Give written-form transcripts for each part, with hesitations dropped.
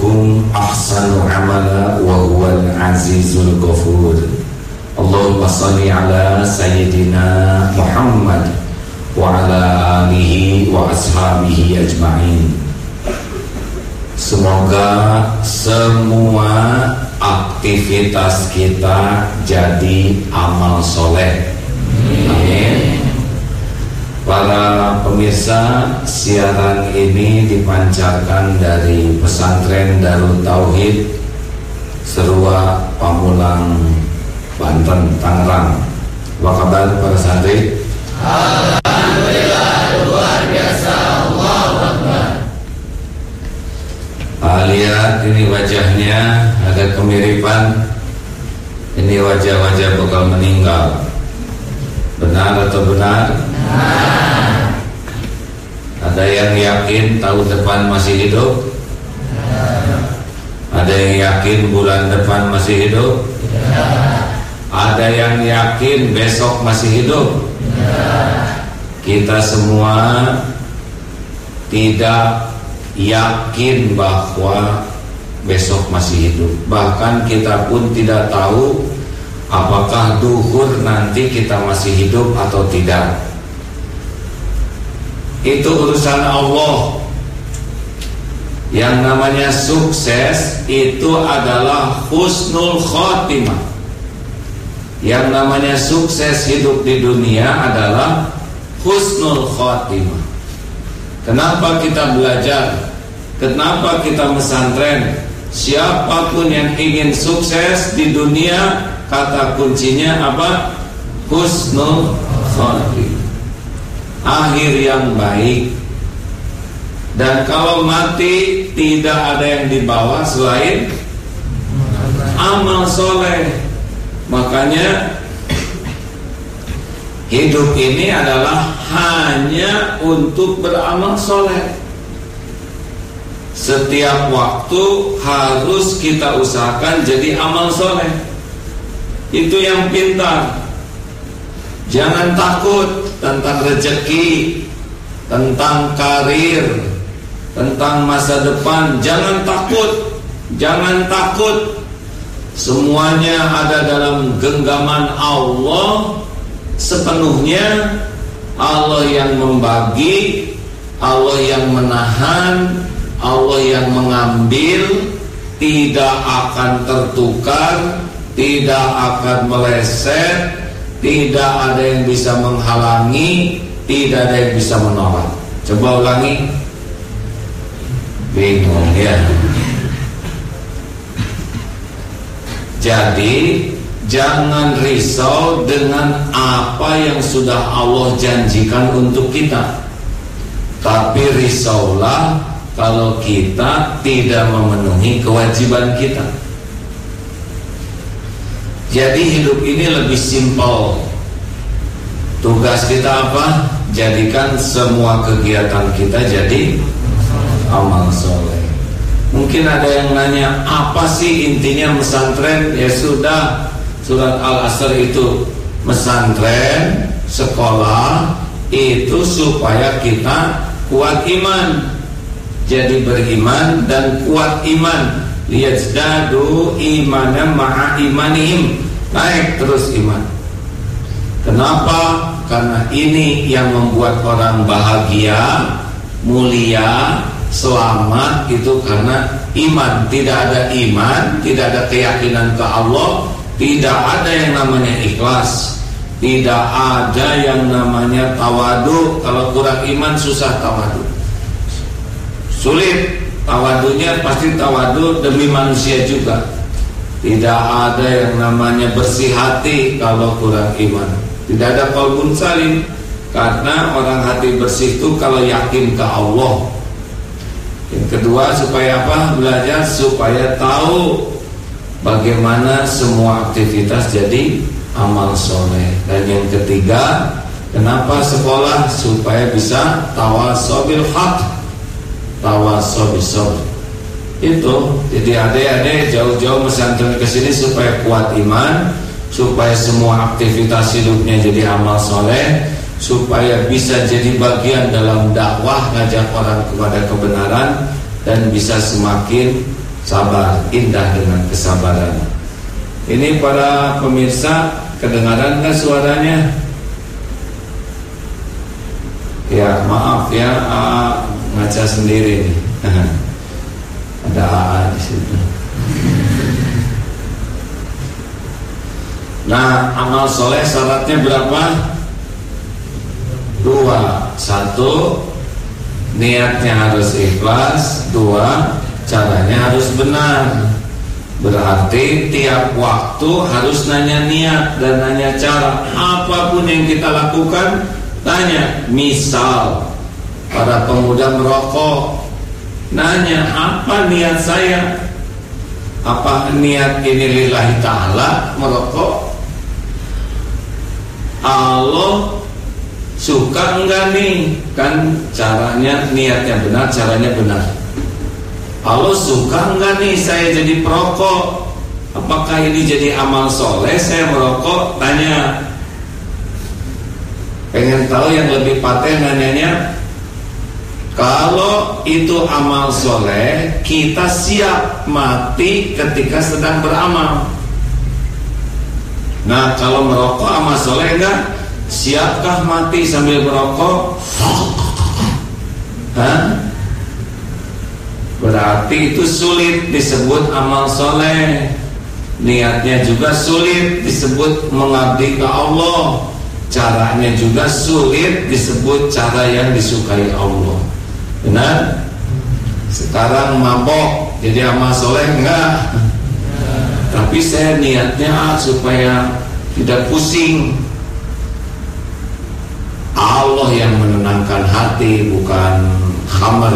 ayyukum ahsanu amala wa huwal azizul ghafur. Allahumma salli ala sayyidina Muhammad wa ala alihi wa ashabihi ajma'in. Semoga semua aktivitas kita jadi amal soleh. Amin. Para pemirsa, siaran ini dipancarkan dari Pesantren Darut Tauhid Serua Pamulang, Banten, Tangerang. Apa kabar para santri? Alhamdulillah, luar biasa. Allahu Akbar. Lihat ini wajahnya agak kemiripan. Ini wajah-wajah bakal meninggal. Benar atau benar? Benar. Ada yang yakin tahun depan masih hidup? Ada yang yakin bulan depan masih hidup? Ada yang yakin besok masih hidup? Kita semua tidak yakin bahwa besok masih hidup. Bahkan kita pun tidak tahu apakah duhur nanti kita masih hidup atau tidak. Itu urusan Allah. Yang namanya sukses itu adalah husnul khotimah. Yang namanya sukses hidup di dunia adalah husnul khotimah. Kenapa kita belajar? Kenapa kita pesantren? Siapapun yang ingin sukses di dunia, kata kuncinya apa? Husnul khotimah, akhir yang baik. Dan kalau mati tidak ada yang dibawa selain amal soleh. Makanya hidup ini adalah hanya untuk beramal soleh. Setiap waktu harus kita usahakan jadi amal soleh. Itu yang pintar. Jangan takut tentang rezeki, tentang karir, tentang masa depan. Jangan takut. Jangan takut. Semuanya ada dalam genggaman Allah sepenuhnya. Allah yang membagi, Allah yang menahan, Allah yang mengambil. Tidak akan tertukar, tidak akan meleset, tidak ada yang bisa menghalangi, tidak ada yang bisa menolak. Coba ulangi. Bingung ya. Jadi jangan risau dengan apa yang sudah Allah janjikan untuk kita. Tapi risaulah kalau kita tidak memenuhi kewajiban kita. Jadi hidup ini lebih simpel. Tugas kita apa? Jadikan semua kegiatan kita jadi amal soleh. Mungkin ada yang nanya, apa sih intinya pesantren? Ya sudah, surat Al-Asr itu pesantren, sekolah itu supaya kita kuat iman. Jadi beriman dan kuat iman. Liyazdadu imanan ma'a imanihim. Naik terus iman. Kenapa? Karena ini yang membuat orang bahagia, mulia, selamat. Itu karena iman. Tidak ada iman, tidak ada keyakinan ke Allah, tidak ada yang namanya ikhlas, tidak ada yang namanya tawadu. Kalau kurang iman susah tawadu, sulit. Tawadunya pasti tawadu demi manusia juga. Tidak ada yang namanya bersih hati kalau kurang iman. Tidak ada qalbun salim. Karena orang hati bersih itu kalau yakin ke Allah. Yang kedua, supaya apa? Belajar supaya tahu bagaimana semua aktivitas jadi amal soleh. Dan yang ketiga, kenapa sekolah? Supaya bisa tawasobil haq, tawasobil sabr. Itu. Jadi adik-adik jauh-jauh pesantren ke sini supaya kuat iman, supaya semua aktivitas hidupnya jadi amal soleh, supaya bisa jadi bagian dalam dakwah, ngajak orang kepada kebenaran, dan bisa semakin sabar, indah dengan kesabaran. Ini para pemirsa, kedengaran kan suaranya? Ya maaf ya, ngaca sendiri nih. Ada AA di situ. Nah, amal soleh syaratnya berapa? 2. 1, niatnya harus ikhlas. 2, caranya harus benar. Berarti tiap waktu harus nanya niat dan nanya cara. Apapun yang kita lakukan, tanya. Misal para pemuda merokok, nanya, apa niat saya? Apa niat ini lillahi ta'ala merokok? Allah suka enggak nih? Kan caranya, niatnya benar, caranya benar. Allah suka enggak nih saya jadi perokok? Apakah ini jadi amal soleh saya merokok? Tanya. Pengen tahu yang lebih paten nanyanya? Kalau itu amal soleh, kita siap mati ketika sedang beramal. Nah, kalau merokok amal soleh enggak? Siapkah mati sambil merokok? Berarti itu sulit disebut amal soleh. Niatnya juga sulit disebut mengabdi ke Allah. Caranya juga sulit disebut cara yang disukai Allah. Benar? Sekarang mabok jadi amal soleh enggak? Tapi saya niatnya supaya tidak pusing. Allah yang menenangkan hati, bukan khamar.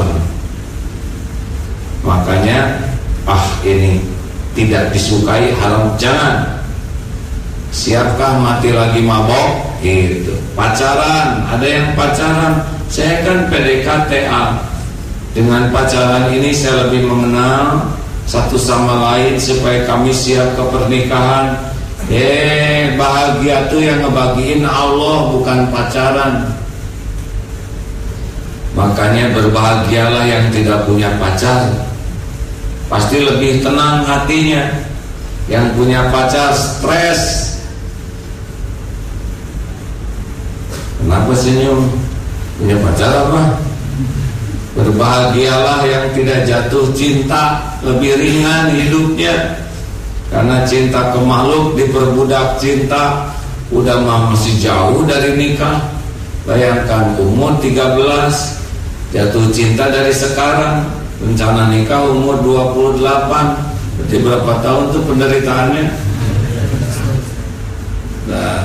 Makanya ini tidak disukai, haram, jangan. Siapkah mati lagi mabok? Gitu. Pacaran, ada yang pacaran. Saya kan PDKT-a. Dengan pacaran ini saya lebih mengenal satu sama lain supaya kami siap ke pernikahan. Bahagia tuh yang ngebagiin Allah, bukan pacaran. Makanya berbahagialah yang tidak punya pacar. Pasti lebih tenang hatinya. Yang punya pacar stres. Kenapa senyum? Punya pacar apa? Berbahagialah yang tidak jatuh cinta, lebih ringan hidupnya. Karena cinta ke makhluk diperbudak cinta, udah masih jauh dari nikah. Bayangkan umur 13, jatuh cinta dari sekarang. Rencana nikah umur 28. Berarti berapa tahun tuh penderitaannya? Nah,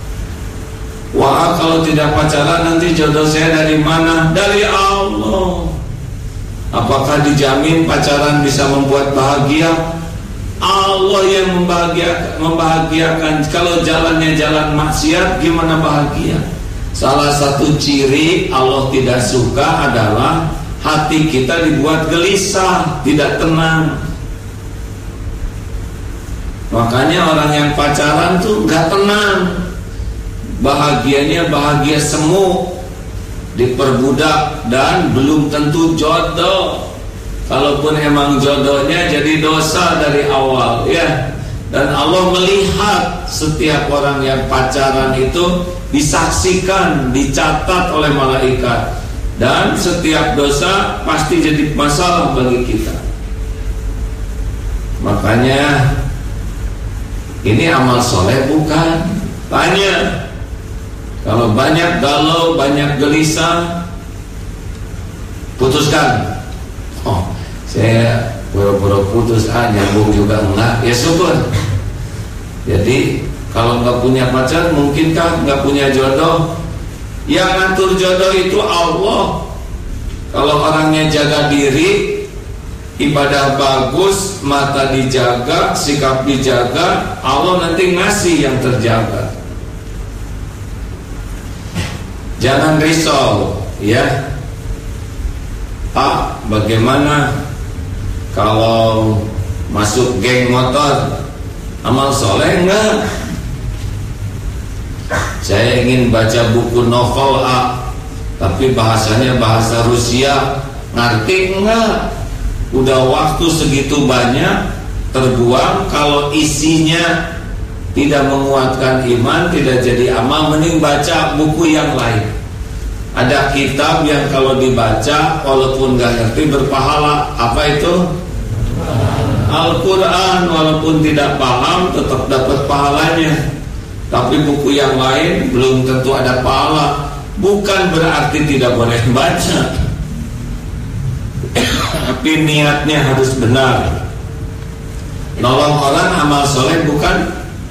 wah, kalau tidak pacaran nanti jodoh saya dari mana? Dari Allah. Apakah dijamin pacaran bisa membuat bahagia? Allah yang membahagiakan. Kalau jalannya jalan maksiat, gimana bahagia? Salah satu ciri Allah tidak suka adalah hati kita dibuat gelisah, tidak tenang. Makanya orang yang pacaran tuh gak tenang. Bahagianya bahagia semu, diperbudak, dan belum tentu jodoh. Kalaupun emang jodohnya jadi dosa dari awal, ya. Dan Allah melihat setiap orang yang pacaran itu disaksikan, dicatat oleh malaikat. Dan setiap dosa pasti jadi masalah bagi kita. Makanya ini amal soleh bukan? Tanya. Kalau banyak galau, banyak gelisah, putuskan. Saya boro-boro putus, nyambung juga enggak, ya syukur. Jadi kalau enggak punya pacar, mungkinkah enggak punya jodoh? Yang ngatur jodoh itu Allah. Kalau orangnya jaga diri, ibadah bagus, mata dijaga, sikap dijaga, Allah nanti ngasih yang terjaga. Jangan risau, ya. Pak, bagaimana kalau masuk geng motor? Amal soleh enggak? Saya ingin baca buku novel tapi bahasanya bahasa Rusia, ngerti enggak? udah waktu segitu banyak terbuang, kalau isinya tidak menguatkan iman, tidak jadi amal, mending baca buku yang lain. Ada kitab yang kalau dibaca walaupun gak ngerti berpahala. Apa itu? Al-Quran. Walaupun tidak paham tetap dapat pahalanya. Tapi buku yang lain belum tentu ada pahala. Bukan berarti tidak boleh baca, tapi niatnya harus benar. Nolong orang amal soleh bukan?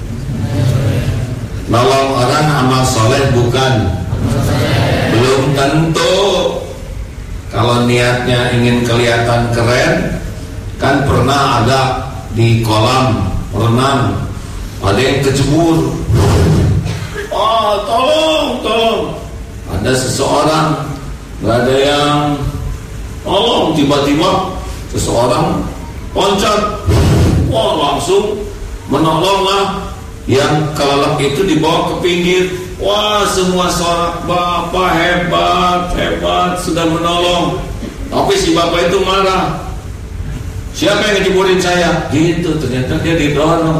Nolong orang amal soleh bukan? Belum tentu. Kalau niatnya ingin kelihatan keren, kan pernah ada di kolam renang ada yang kecebur. Oh, tolong. Ada seseorang, gak ada yang tolong, tiba-tiba seseorang loncat. Wah, langsung menolonglah. Yang kelelep itu dibawa ke pinggir. Wah, semua sorak, bapak hebat, sudah menolong. Tapi si bapak itu marah. Siapa yang ngeceburin saya? Gitu, ternyata dia didorong.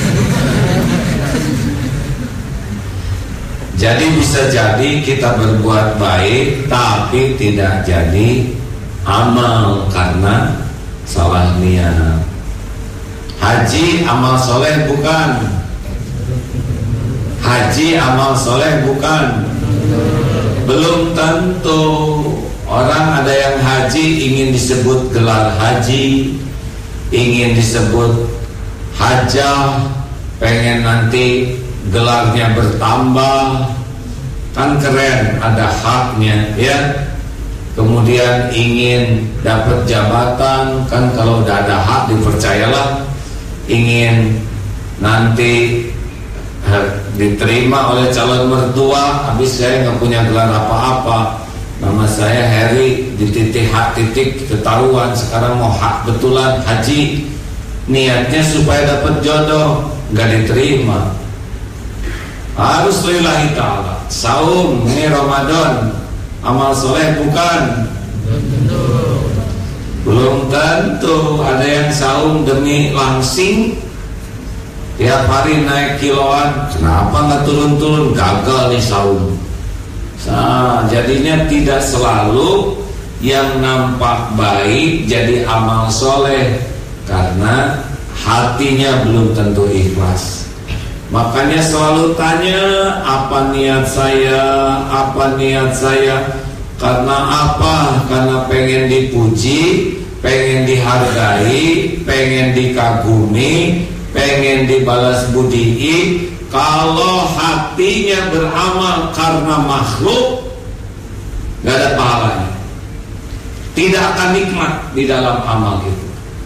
Jadi bisa jadi kita berbuat baik tapi tidak jadi amal karena salah niat. Haji amal soleh bukan? Haji amal soleh bukan? Belum tentu. Orang ada yang haji ingin disebut gelar haji, ingin disebut hajah, pengen nanti gelarnya bertambah, kan keren, ada haknya ya. Kemudian ingin dapat jabatan, kan kalau udah ada hak dipercayalah. Ingin nanti diterima oleh calon mertua, habis saya nggak punya gelar apa-apa, nama saya Heri di titik hak titik ketahuan, sekarang mau hak betulan haji, niatnya supaya dapat jodoh, nggak diterima. Harus lillahi ta'ala. Saum, ini Ramadan, amal soleh bukan? Belum tentu. Ada yang saum demi langsing, tiap hari naik kiloan, kenapa nggak turun-turun? Gagal nih saum. Nah, jadinya tidak selalu yang nampak baik jadi amal soleh, karena hatinya belum tentu ikhlas. Makanya selalu tanya, apa niat saya? Karena apa? Karena pengen dipuji, pengen dihargai, pengen dikagumi, pengen dibalas budii. Kalau hatinya beramal karena makhluk, gak ada pahalanya, tidak akan nikmat di dalam amal itu.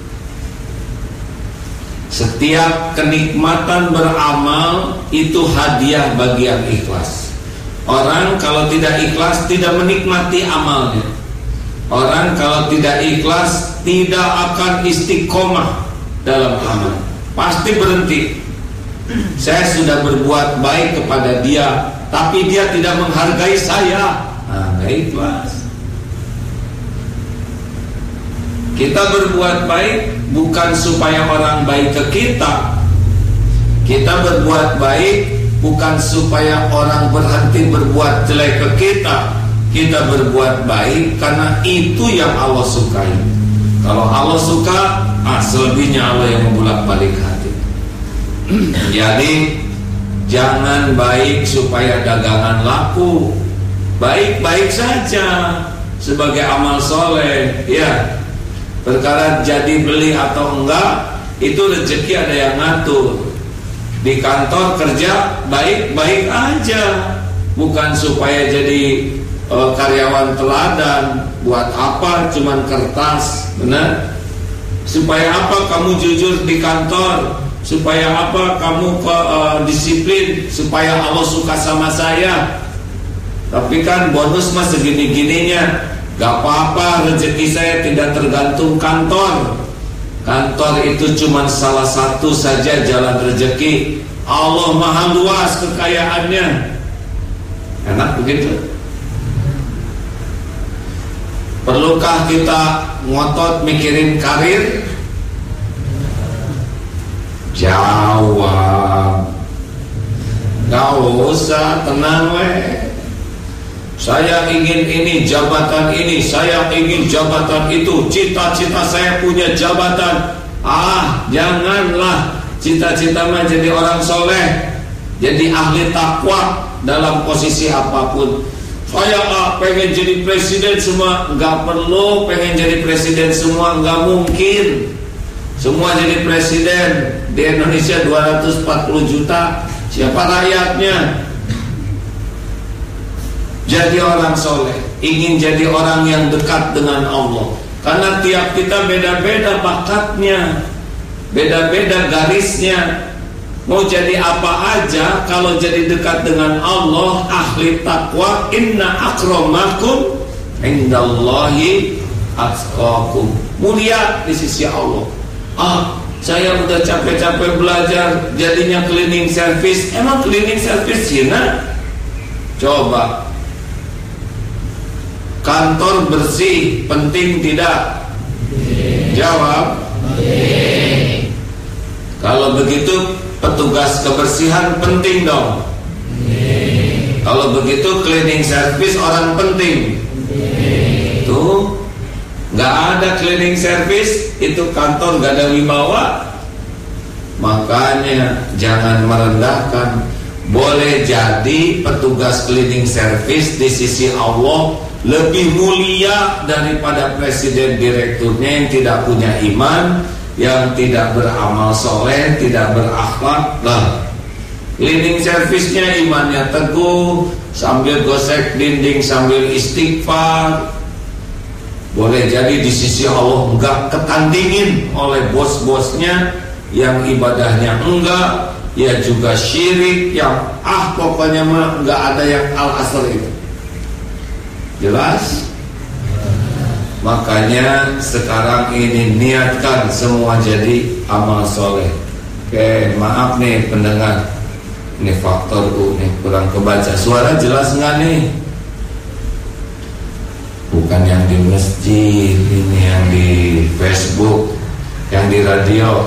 Setiap kenikmatan beramal itu hadiah bagi yang ikhlas. Orang kalau tidak ikhlas tidak menikmati amalnya. Orang kalau tidak ikhlas tidak akan istiqomah dalam amal, pasti berhenti. Saya sudah berbuat baik kepada dia, tapi dia tidak menghargai saya. Nah, gak ikhlas. Kita berbuat baik bukan supaya orang baik ke kita. Kita berbuat baik bukan supaya orang berhenti berbuat jelek ke kita. Kita berbuat baik karena itu yang Allah sukai. Kalau Allah suka, selebihnya Allah yang membulak-balik hati. Jadi jangan baik supaya dagangan laku. Baik-baik saja sebagai amal soleh, ya. Perkara jadi beli atau enggak, itu rezeki ada yang ngatur. Di kantor kerja baik-baik aja, bukan supaya jadi karyawan teladan. Buat apa cuman kertas, benar? Supaya apa kamu jujur di kantor? Supaya apa kamu disiplin? Supaya Allah suka sama saya. Tapi kan bonus mah segini-gininya. Gak apa-apa, rezeki saya tidak tergantung kantor. Kantor itu cuma salah satu saja jalan rezeki. Allah maha luas kekayaannya. Enak begitu. Perlukah kita ngotot mikirin karir? Jawab, gak usah, tenang weh. Saya ingin ini, jabatan ini, saya ingin jabatan itu, cita-cita saya punya jabatan. Janganlah. Cita-cita mah jadi orang soleh, jadi ahli takwa dalam posisi apapun. Saya pengen jadi presiden semua, nggak perlu pengen jadi presiden semua, nggak mungkin semua jadi presiden. Di Indonesia 240 juta, siapa rakyatnya? Jadi orang soleh, ingin jadi orang yang dekat dengan Allah. Karena tiap kita beda-beda bakatnya, beda-beda garisnya. Mau jadi apa aja, kalau jadi dekat dengan Allah, ahli takwa, inna akramakum indallahi atqakum. Mulia di sisi Allah. Saya udah capek-capek belajar, jadinya cleaning service. Emang cleaning service Cina? Coba. Kantor bersih penting tidak? Jawab. Kalau begitu petugas kebersihan penting dong. Kalau begitu cleaning service orang penting. Tuh, nggak ada cleaning service, itu kantor nggak ada wibawa. Makanya jangan merendahkan. Boleh jadi petugas cleaning service di sisi Allah lebih mulia daripada presiden direkturnya yang tidak punya iman, yang tidak beramal soleh, tidak berakhlak. Cleaning service-nya imannya teguh, sambil gosek dinding, sambil istighfar. Boleh jadi di sisi Allah enggak ketandingin oleh bos-bosnya, yang ibadahnya enggak, ya juga syirik, yang pokoknya mah enggak ada yang al-asr itu. Jelas? Makanya sekarang ini niatkan semua jadi amal soleh. Oke, maaf nih pendengar, ini faktor U nih kurang kebaca. Suara jelas nggak nih? Bukan yang di masjid, ini yang di Facebook, yang di radio.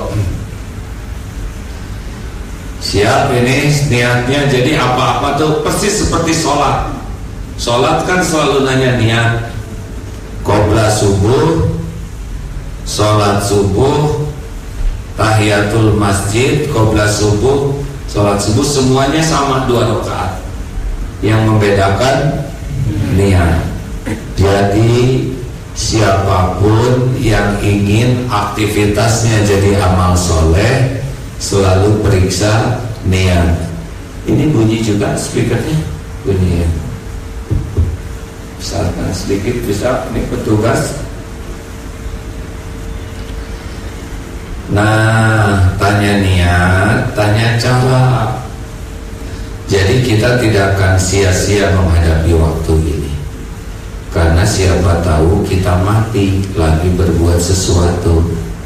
Siap ini niatnya jadi apa-apa tuh persis seperti sholat. Sholat kan selalu nanya niat. Qobla subuh, sholat subuh, tahiyatul masjid, qobla subuh, sholat subuh, semuanya sama 2 rakaat. Yang membedakan niat. Jadi siapapun yang ingin aktivitasnya jadi amal soleh, selalu periksa niat. Ini bunyi juga speakernya, bunyi ya. Misalkan sedikit bisa, ini petugas. Nah, tanya niat, tanya cara. Jadi kita tidak akan sia-sia menghadapi waktu ini, karena siapa tahu kita mati lagi berbuat sesuatu.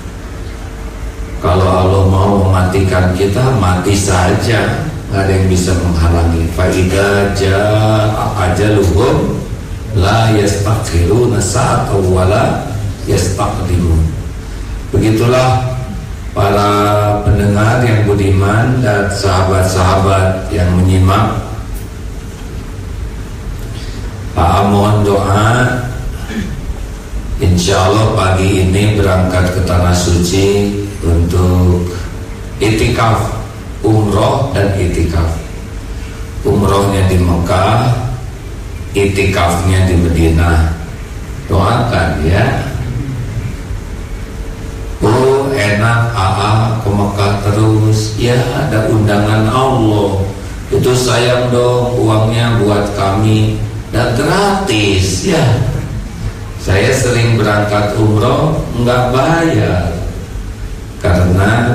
Kalau Allah mau mematikan kita, mati saja, nggak ada yang bisa menghalangi. Fa'idha ja'a ajaluhum la yastakhiruna sa'atan wa la yastaqdimun. Begitulah para pendengar yang budiman dan sahabat-sahabat yang menyimak. Mohon doa. Insyaallah pagi ini berangkat ke Tanah Suci untuk itikaf, umroh dan itikaf. Umrohnya di Mekah, itikafnya di Madinah. Doakan ya. Oh enak ke Mekah terus. Ya ada undangan Allah. Itu sayang dong, uangnya buat kami dan gratis ya. Saya sering berangkat umroh nggak bayar, karena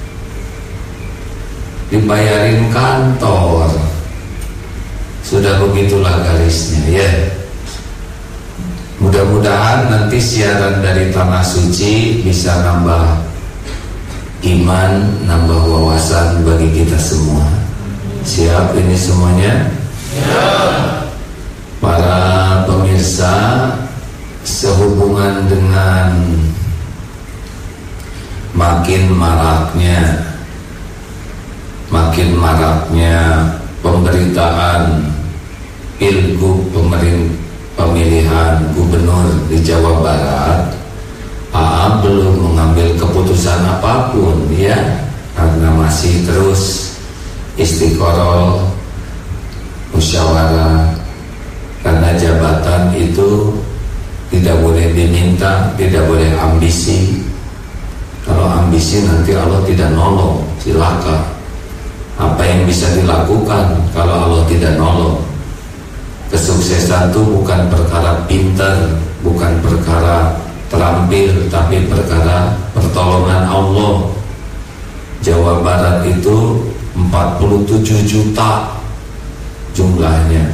dibayarin kantor. Sudah begitulah garisnya ya. Mudah-mudahan nanti siaran dari Tanah Suci bisa nambah iman, nambah wawasan bagi kita semua. Siap ini semuanya? Ya. Para pemirsa, sehubungan dengan makin maraknya pemberitaan pilgub pemilihan gubernur di Jawa Barat, AA belum mengambil keputusan apapun ya, karena masih terus istiqoroh, musyawarah, karena jabatan itu tidak boleh diminta, tidak boleh ambisi. Kalau ambisi nanti Allah tidak nolong, cilaka. Apa yang bisa dilakukan kalau Allah tidak nolong? Kesuksesan itu bukan perkara pintar, bukan perkara terampil, tapi perkara pertolongan Allah. Jawa Barat itu 47 juta jumlahnya,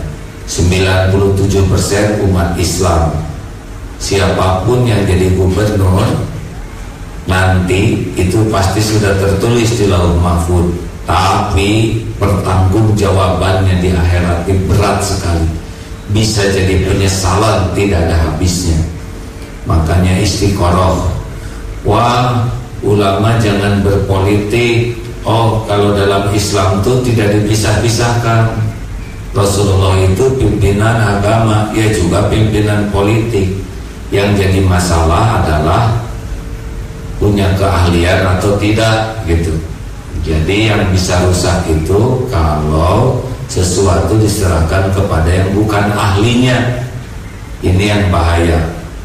97% umat Islam. Siapapun yang jadi gubernur nanti itu pasti sudah tertulis di Lauh Mahfuz, tapi pertanggungjawabannya di akhirat itu berat sekali, bisa jadi penyesalan tidak ada habisnya. Makanya istiqoroh. Wah, ulama jangan berpolitik. Oh, kalau dalam Islam itu tidak dipisah-pisahkan. Rasulullah itu pimpinan agama, ya juga pimpinan politik. Yang jadi masalah adalah punya keahlian atau tidak gitu. Jadi yang bisa rusak itu kalau sesuatu diserahkan kepada yang bukan ahlinya. Ini yang bahaya.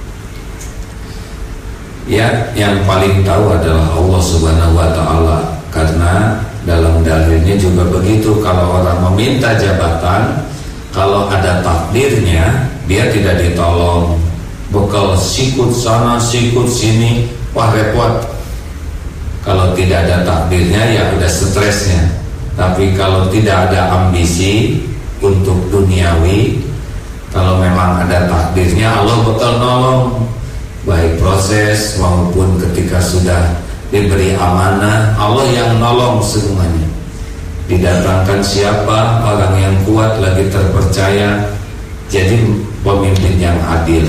Ya, yang paling tahu adalah Allah Subhanahu wa taala, karena dalam dalilnya juga begitu. Kalau orang meminta jabatan, kalau ada takdirnya, dia tidak ditolong. Bekal sikut sana, sikut sini, wah repot. Kalau tidak ada takdirnya, ya udah stresnya. Tapi kalau tidak ada ambisi untuk duniawi, kalau memang ada takdirnya, Allah bakal nolong, baik proses maupun ketika sudah diberi amanah, Allah yang nolong semuanya. Didatangkan siapa? Orang yang kuat, lagi terpercaya, jadi pemimpin yang adil.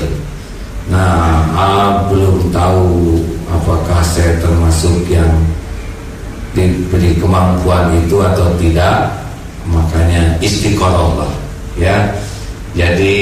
Nah, belum tahu apakah saya termasuk yang diberi kemampuan itu atau tidak. Makanya istiqoroh lah ya. Jadi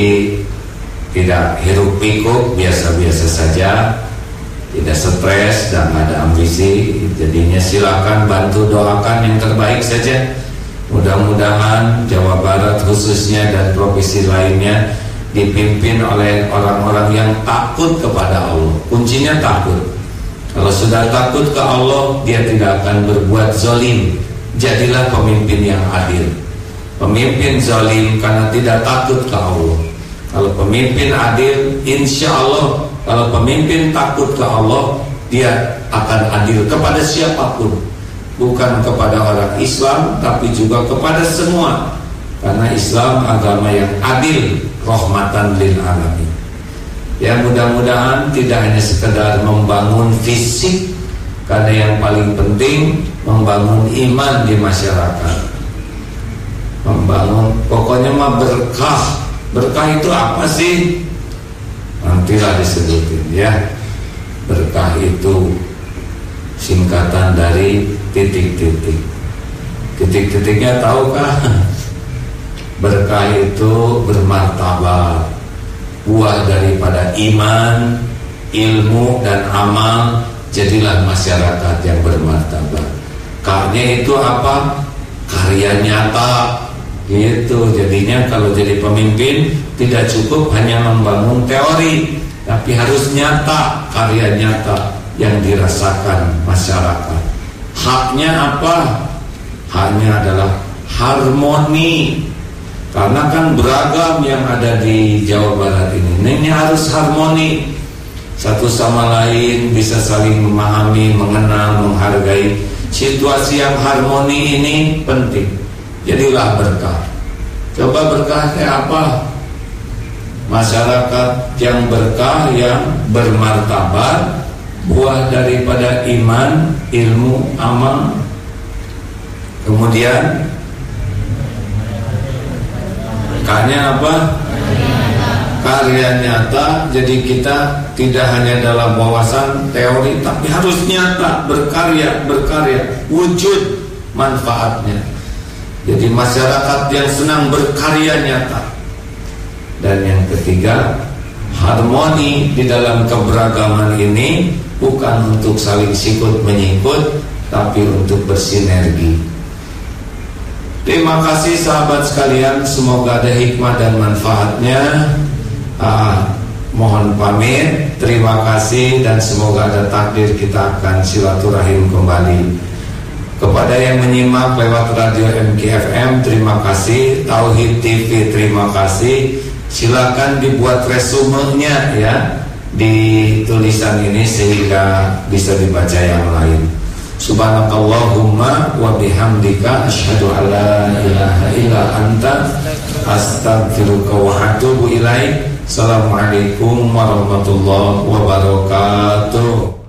tidak hiruk pikuk, biasa-biasa saja, tidak stres dan ada ambisi. Jadinya silakan bantu doakan yang terbaik saja. Mudah-mudahan Jawa Barat khususnya dan provinsi lainnya dipimpin oleh orang-orang yang takut kepada Allah. Kuncinya takut. Kalau sudah takut ke Allah, dia tidak akan berbuat zalim. Jadilah pemimpin yang adil. Pemimpin zalim karena tidak takut ke Allah. Kalau pemimpin adil, insya Allah. Kalau pemimpin takut ke Allah, dia akan adil kepada siapapun, bukan kepada orang Islam, tapi juga kepada semua. Karena Islam agama yang adil, rahmatan lil alamin. Ya, mudah-mudahan tidak hanya sekedar membangun fisik, karena yang paling penting membangun iman di masyarakat. Membangun, pokoknya mah berkah. Berkah itu apa sih? Nantilah disebutin ya. Berkah itu singkatan dari titik-titik. Titik-titiknya tahukah? Berkah itu bermartabat, buah daripada iman, ilmu dan amal. Jadilah masyarakat yang bermartabat. Karya itu apa? Karya nyata. Gitu. Jadinya kalau jadi pemimpin tidak cukup hanya membangun teori, tapi harus nyata, karya nyata yang dirasakan masyarakat. Haknya apa? Haknya adalah harmoni. Karena kan beragam yang ada di Jawa Barat ini. Ini harus harmoni, satu sama lain bisa saling memahami, mengenal, menghargai. Situasi yang harmoni ini penting. Jadilah berkah. Coba berkahnya apa? Masyarakat yang berkah, yang bermartabat, buah daripada iman, ilmu, amal. Kemudian K-nya apa? karya nyata. Jadi kita tidak hanya dalam wawasan teori, tapi harus nyata, berkarya, wujud manfaatnya. Jadi masyarakat yang senang berkarya nyata. Dan yang ketiga, harmoni di dalam keberagaman ini bukan untuk saling sikut menyikut, tapi untuk bersinergi. Terima kasih sahabat sekalian, semoga ada hikmah dan manfaatnya. Mohon pamit, terima kasih, dan semoga ada takdir kita akan silaturahim kembali. Kepada yang menyimak lewat radio MKFM, terima kasih. Tauhid TV, terima kasih. Silakan dibuat resumenya ya di tulisan ini sehingga bisa dibaca yang lain. Subhanakallahumma wa bihamdika asyhadu an la ilaha illa anta astaghfiruka wa atubu ilaik. Assalamualaikum warahmatullahi wabarakatuh.